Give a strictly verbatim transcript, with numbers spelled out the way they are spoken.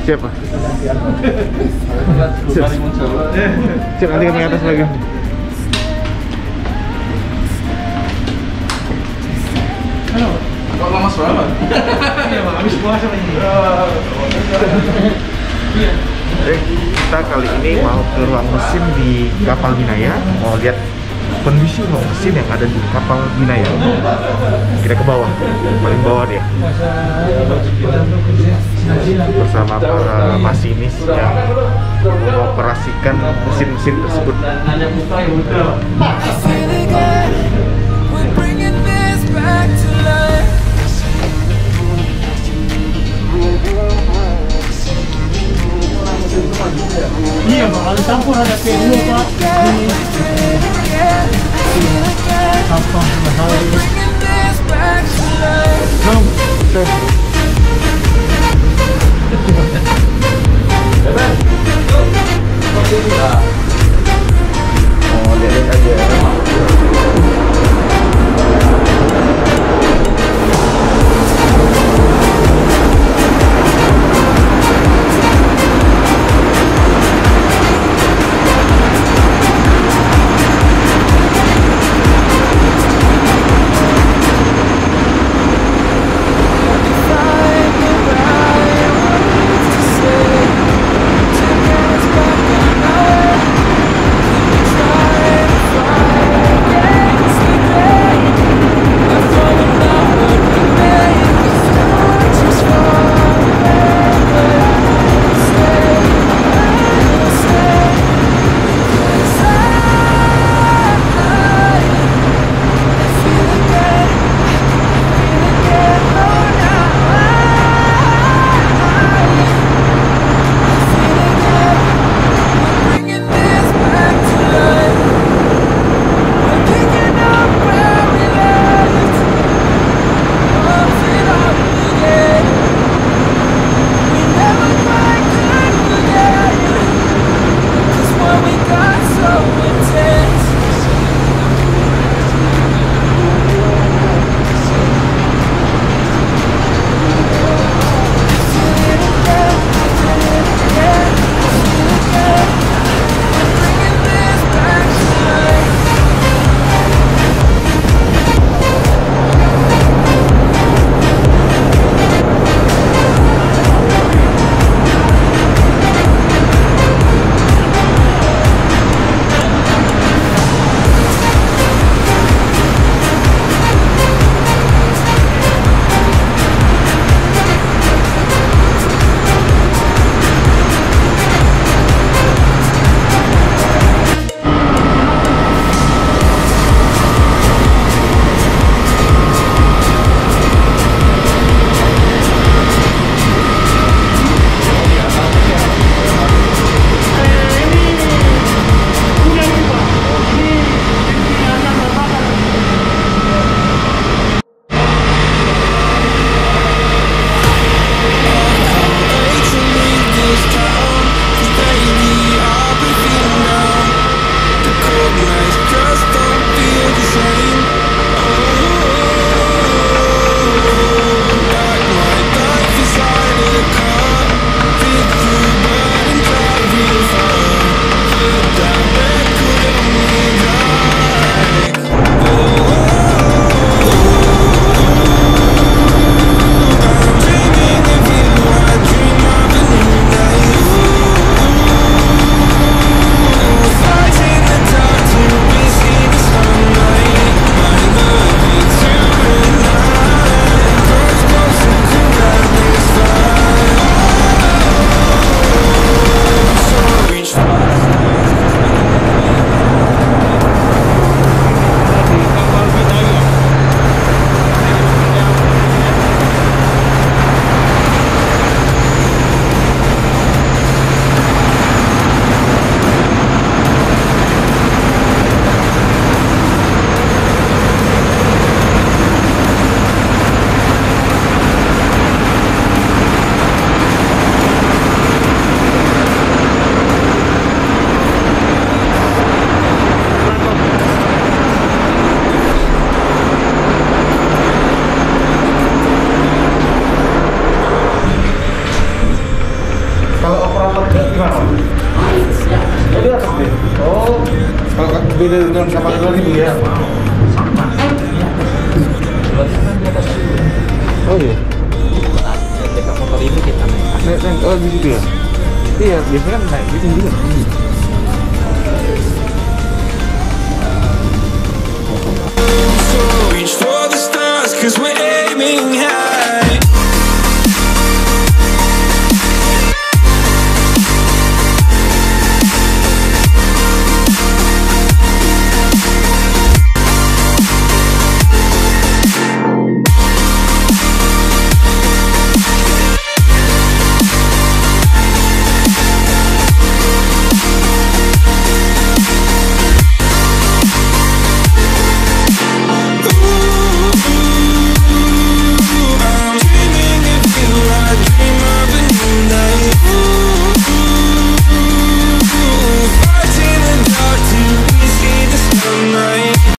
Siapa? Siap. Siap, nanti kami ke atas lagi. Halo. Kok lama banget? Iya, Bang. Habis puasa ini. Iya. Eh, kita kali ini mau ke ruang mesin di kapal Binaya, mau lihat kondisi ruang mesin yang ada di kapal Binaya. Kita ke bawah, paling bawah dia, bersama para masinis yang mengoperasikan mesin-mesin tersebut. Iya, Bang. Kalau campur ada P dua, Pak. Sampah masalah ini. Bang, teh. Oh, lihat aja. Tank, oh di situ ya? Iya, biasanya kan naik gitu juga. So reach for the stars, 'cause we're aiming high.